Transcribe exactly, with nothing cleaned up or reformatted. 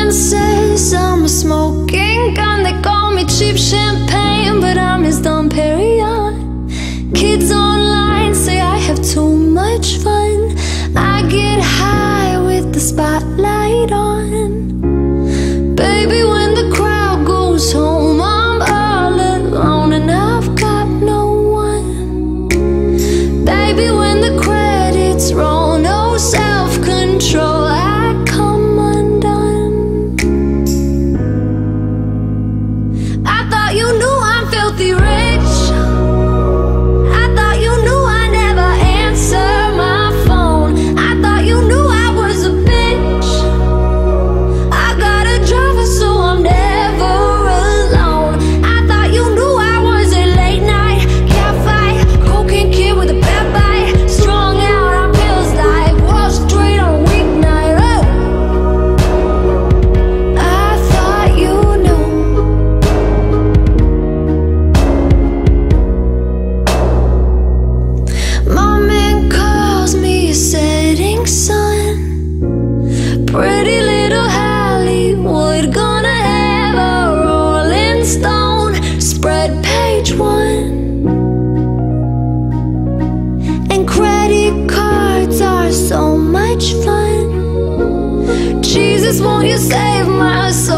Everyone says I'm a smoking gun. They call me cheap champagne, but I'm his Dom Pérignon. Kids online say I have too much fun. I get high with the spotlight on. Baby, when the crowd goes home, I'm all alone and I've got no one. Baby, when the credits roll, no self-control, I come undone. I thought you knew I'm filthy rich. I thought you knew I never answer my phone. I thought you knew I was a bitch. I got a driver, so I'm never alone. I thought you knew I was a late night catfight, cocaine kid with a bad bite, strung out on pills like Wall Street on a weeknight. Oh, I thought you knew. My man calls me a setting sun. Pretty little Hollywood, gonna have a Rolling Stone spread page one. And credit cards are so much fun. Jesus, won't you save my soul?